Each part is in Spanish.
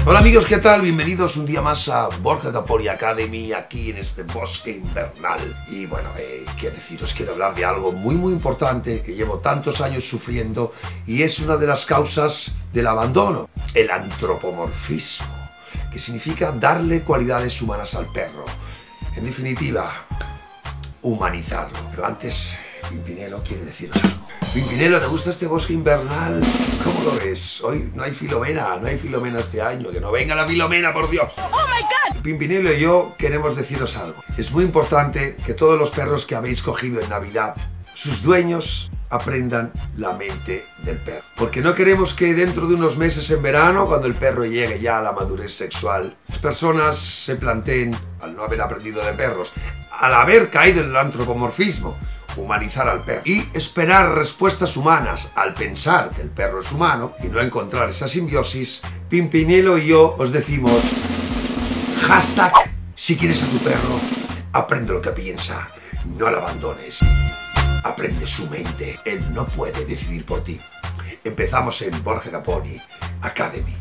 Hola amigos, ¿qué tal? Bienvenidos un día más a Borja Caponi Academy, aquí en este bosque invernal. Y bueno, qué deciros, quiero hablar de algo muy importante que llevo tantos años sufriendo y es una de las causas del abandono, el antropomorfismo, que significa darle cualidades humanas al perro. En definitiva, humanizarlo. Pero antes, Pimpinelo quiere deciros algo. Pimpinelo, ¿te gusta este bosque invernal? ¿Cómo lo ves? Hoy no hay Filomena este año. Que no venga la Filomena, por Dios. ¡Oh, my God! Pimpinelo y yo queremos deciros algo. Es muy importante que todos los perros que habéis cogido en Navidad, sus dueños aprendan la mente del perro. Porque no queremos que dentro de unos meses en verano, cuando el perro llegue ya a la madurez sexual, las personas se planteen, al no haber aprendido de perros, al haber caído en el antropomorfismo, humanizar al perro y esperar respuestas humanas al pensar que el perro es humano y no encontrar esa simbiosis. Pimpinelo y yo os decimos hashtag, si quieres a tu perro, aprende lo que piensa, no lo abandones, aprende su mente, él no puede decidir por ti. Empezamos en Borja Caponi Academy.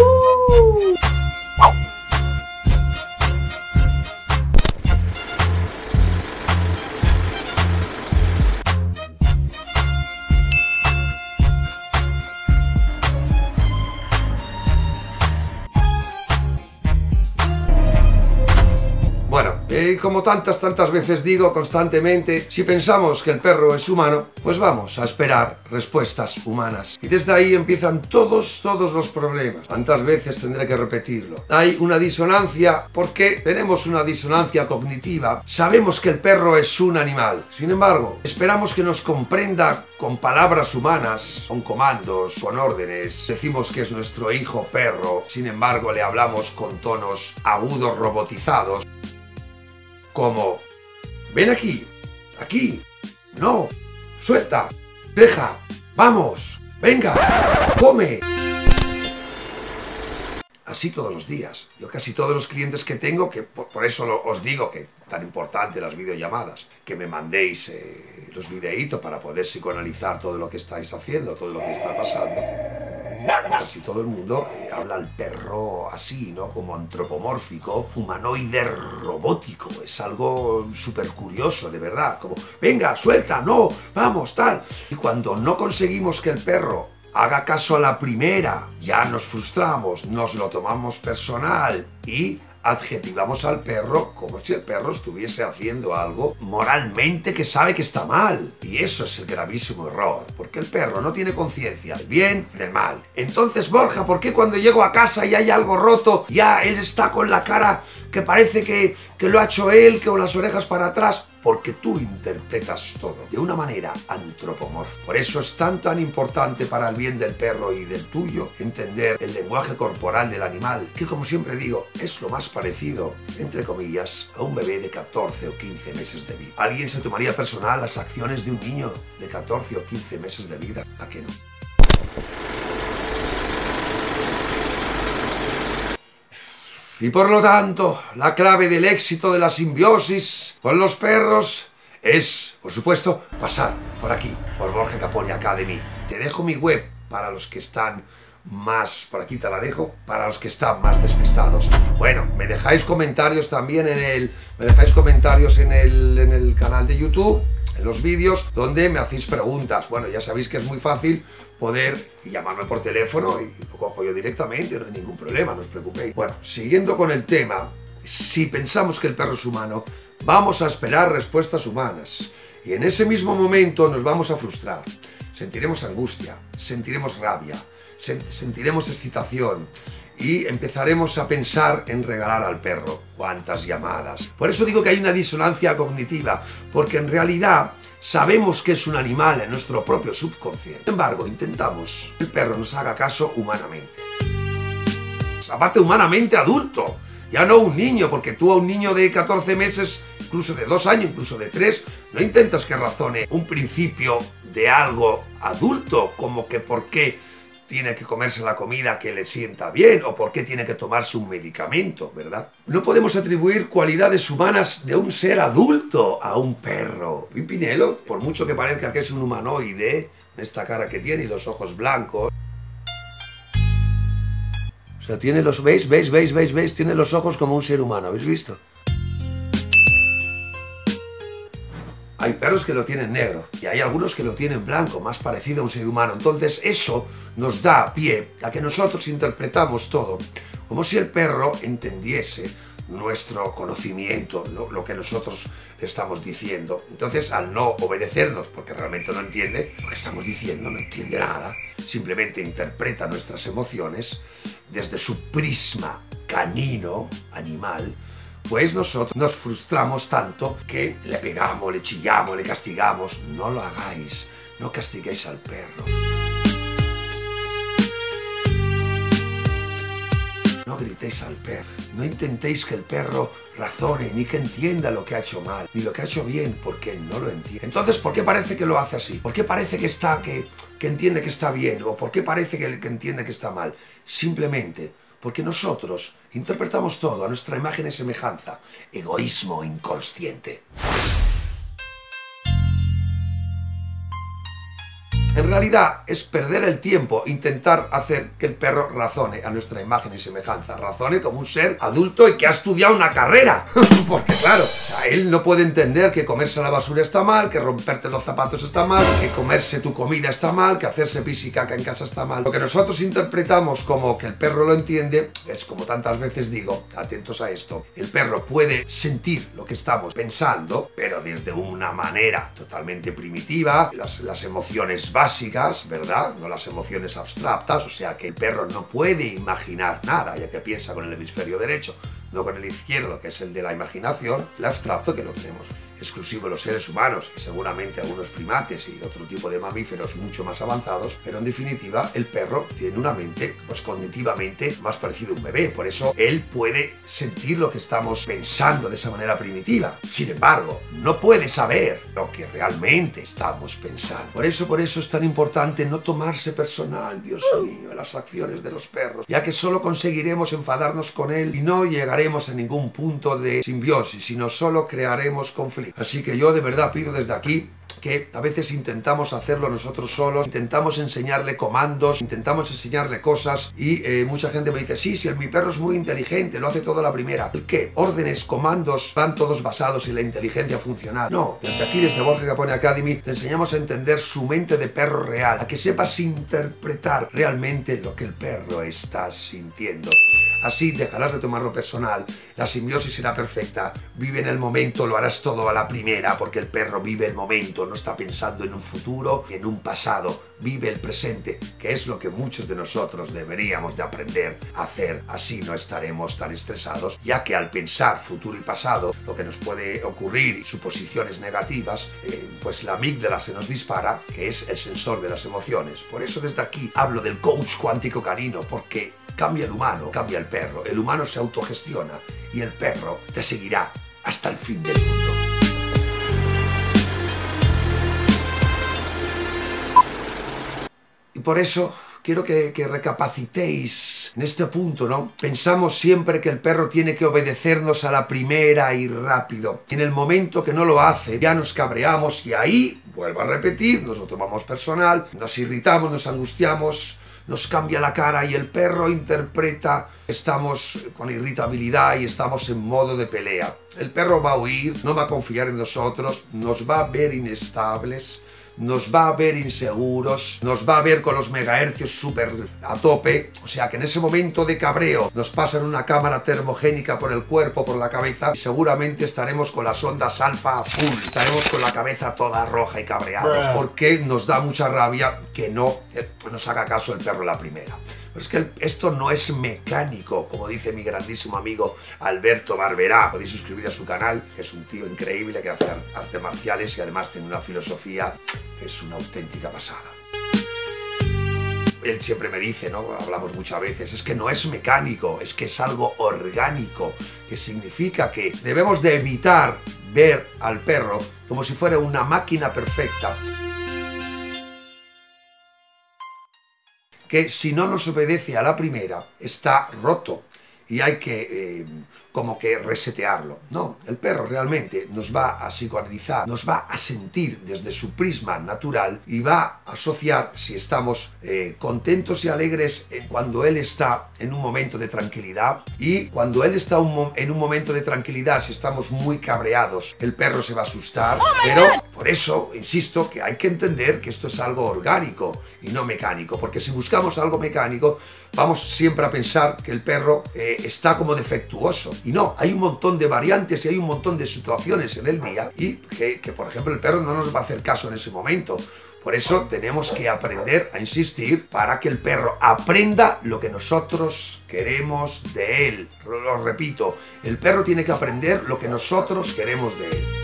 Como tantas veces digo constantemente, si pensamos que el perro es humano, pues vamos a esperar respuestas humanas. Y desde ahí empiezan todos los problemas. ¿Cuántas veces tendré que repetirlo? Hay una disonancia porque tenemos una disonancia cognitiva. Sabemos que el perro es un animal. Sin embargo, esperamos que nos comprenda con palabras humanas, con comandos, con órdenes. Decimos que es nuestro hijo perro. Sin embargo, le hablamos con tonos agudos robotizados. Como, ven aquí, no, suelta, deja, vamos, venga, come. Así todos los días. Yo casi todos los clientes que tengo, que por eso os digo que tan importante las videollamadas, que me mandéis los videitos para poder psicoanalizar todo lo que estáis haciendo, todo lo que está pasando. Casi todo el mundo habla al perro así, ¿no? Como antropomórfico, humanoide robótico. Es algo súper curioso, de verdad. Como, venga, suelta, no, vamos, tal. Y cuando no conseguimos que el perro haga caso a la primera, ya nos frustramos, nos lo tomamos personal y adjetivamos al perro como si el perro estuviese haciendo algo moralmente que sabe que está mal. Y eso es el gravísimo error, porque el perro no tiene conciencia del bien y del mal. Entonces, Borja, ¿por qué cuando llego a casa y hay algo roto, ya él está con la cara que parece que lo ha hecho él, que con las orejas para atrás? Porque tú interpretas todo de una manera antropomórfica. Por eso es tan importante para el bien del perro y del tuyo entender el lenguaje corporal del animal, que como siempre digo, es lo más parecido, entre comillas, a un bebé de 14 o 15 meses de vida. ¿Alguien se tomaría personal las acciones de un niño de 14 o 15 meses de vida? ¿A qué no? Y por lo tanto, la clave del éxito de la simbiosis con los perros es, por supuesto, pasar por aquí, por Borja Caponi Academy. Te dejo mi web para los que están más, por aquí te la dejo, para los que están más despistados. Bueno, me dejáis comentarios también en el canal de YouTube, en los vídeos, donde me hacéis preguntas. Bueno, ya sabéis que es muy fácil poder llamarme por teléfono y lo cojo yo directamente, no hay ningún problema, no os preocupéis. Bueno, siguiendo con el tema, si pensamos que el perro es humano, vamos a esperar respuestas humanas. Y en ese mismo momento nos vamos a frustrar. Sentiremos angustia, sentiremos rabia, sentiremos excitación y empezaremos a pensar en regalar al perro. ¿Cuántas llamadas? Por eso digo que hay una disonancia cognitiva, porque en realidad sabemos que es un animal en nuestro propio subconsciente. Sin embargo, intentamos que el perro nos haga caso humanamente. Aparte, humanamente adulto, ya no un niño, porque tú a un niño de 14 meses, incluso de 2 años, incluso de 3, no intentas que razone un principio de algo adulto, como que por qué tiene que comerse la comida que le sienta bien o por qué tiene que tomarse un medicamento, ¿verdad? No podemos atribuir cualidades humanas de un ser adulto a un perro. Pimpinelo, por mucho que parezca que es un humanoide, esta cara que tiene y los ojos blancos, O sea, tiene los... ¿Veis? Tiene los ojos como un ser humano, ¿habéis visto? Hay perros que lo tienen negro y hay algunos que lo tienen blanco, más parecido a un ser humano. Entonces eso nos da pie a que nosotros interpretamos todo como si el perro entendiese nuestro conocimiento, lo que nosotros estamos diciendo. Entonces, al no obedecernos, porque realmente no entiende lo que estamos diciendo, no entiende nada, simplemente interpreta nuestras emociones desde su prisma canino, animal, pues nosotros nos frustramos tanto que le pegamos, le chillamos, le castigamos. No lo hagáis, no castiguéis al perro. No gritéis al perro, no intentéis que el perro razone, ni que entienda lo que ha hecho mal, ni lo que ha hecho bien, porque él no lo entiende. Entonces, ¿por qué parece que lo hace así? ¿Por qué parece que entiende que está bien? ¿O por qué parece que entiende que está mal? Simplemente porque nosotros interpretamos todo a nuestra imagen y semejanza. Egoísmo inconsciente. En realidad es perder el tiempo intentar hacer que el perro razone a nuestra imagen y semejanza. Razone como un ser adulto y que ha estudiado una carrera. Porque claro, él no puede entender que comerse la basura está mal, que romperte los zapatos está mal, que comerse tu comida está mal, que hacerse pis y caca en casa está mal. Lo que nosotros interpretamos como que el perro lo entiende es, como tantas veces digo, atentos a esto, el perro puede sentir lo que estamos pensando, pero desde una manera totalmente primitiva, las emociones básicas, ¿verdad? No las emociones abstractas, o sea que el perro no puede imaginar nada, ya que piensa con el hemisferio derecho, no con el izquierdo, que es el de la imaginación, el abstracto, que lo tenemos exclusivo de los seres humanos y seguramente algunos primates y otro tipo de mamíferos mucho más avanzados, pero en definitiva el perro tiene una mente pues cognitivamente más parecida a un bebé, por eso él puede sentir lo que estamos pensando de esa manera primitiva. Sin embargo, no puede saber lo que realmente estamos pensando. Por eso es tan importante no tomarse personal, Dios mío, las acciones de los perros, ya que solo conseguiremos enfadarnos con él y no llegaremos a ningún punto de simbiosis, sino solo crearemos conflictos. Así que yo de verdad pido desde aquí que a veces intentamos hacerlo nosotros solos, intentamos enseñarle comandos, intentamos enseñarle cosas y mucha gente me dice, sí, mi perro es muy inteligente, lo hace todo a la primera. ¿El qué? Órdenes, comandos, van todos basados en la inteligencia funcional. No, desde aquí, desde Borja Capone Academy, te enseñamos a entender su mente de perro real, a que sepas interpretar realmente lo que el perro está sintiendo. Así dejarás de tomarlo personal, la simbiosis será perfecta, vive en el momento, lo harás todo a la primera, porque el perro vive el momento, no está pensando en un futuro y en un pasado, vive el presente, que es lo que muchos de nosotros deberíamos de aprender a hacer. Así no estaremos tan estresados, ya que al pensar futuro y pasado, lo que nos puede ocurrir, suposiciones negativas, pues la amígdala se nos dispara, que es el sensor de las emociones. Por eso desde aquí hablo del coach cuántico canino, porque cambia el humano, cambia el perro. El humano se autogestiona y el perro te seguirá hasta el fin del mundo. Y por eso quiero que recapacitéis en este punto, ¿no? Pensamos siempre que el perro tiene que obedecernos a la primera y rápido. Y en el momento que no lo hace, ya nos cabreamos y ahí, vuelvo a repetir, nos lo tomamos personal, nos irritamos, nos angustiamos, nos cambia la cara y el perro interpreta, estamos con irritabilidad y estamos en modo de pelea. El perro va a huir, no va a confiar en nosotros, nos va a ver inestables, nos va a ver inseguros, nos va a ver con los megahercios súper a tope, o sea que en ese momento de cabreo nos pasan una cámara termogénica por el cuerpo, por la cabeza y seguramente estaremos con las ondas alfa a full, estaremos con la cabeza toda roja y cabreados, porque nos da mucha rabia que no nos haga caso el perro la primera. Pero es que esto no es mecánico, como dice mi grandísimo amigo Alberto Barberá. Podéis suscribir a su canal, que es un tío increíble que hace artes marciales y además tiene una filosofía que es una auténtica pasada. Él siempre me dice, ¿no? Hablamos muchas veces, es que no es mecánico, es que es algo orgánico, que significa que debemos de evitar ver al perro como si fuera una máquina perfecta, que si no nos obedece a la primera, está roto. y hay que como que resetearlo. No, el perro realmente nos va a psicoanalizar, nos va a sentir desde su prisma natural y va a asociar si estamos contentos y alegres cuando él está en un momento de tranquilidad, y cuando él está en un momento de tranquilidad, si estamos muy cabreados, el perro se va a asustar. Pero por eso insisto que hay que entender que esto es algo orgánico y no mecánico, porque si buscamos algo mecánico vamos siempre a pensar que el perro está como defectuoso, y no, hay un montón de variantes y hay un montón de situaciones en el día y que por ejemplo el perro no nos va a hacer caso en ese momento. Por eso tenemos que aprender a insistir para que el perro aprenda lo que nosotros queremos de él. Lo repito, el perro tiene que aprender lo que nosotros queremos de él.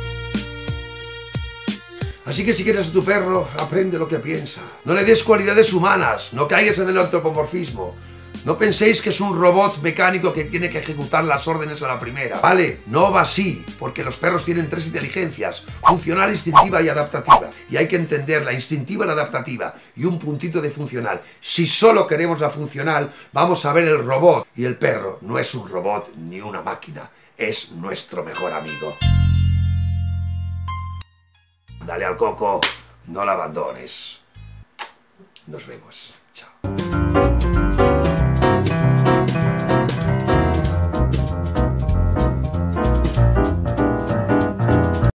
Así que si quieres a tu perro, aprende lo que piensa. No le des cualidades humanas, no caigas en el antropomorfismo. No penséis que es un robot mecánico que tiene que ejecutar las órdenes a la primera, ¿vale? No va así, porque los perros tienen 3 inteligencias: funcional, instintiva y adaptativa. Y hay que entender la instintiva y la adaptativa, y un puntito de funcional. Si solo queremos la funcional, vamos a ver el robot. Y el perro no es un robot ni una máquina, es nuestro mejor amigo. Dale al coco, no la abandones. Nos vemos. Chao.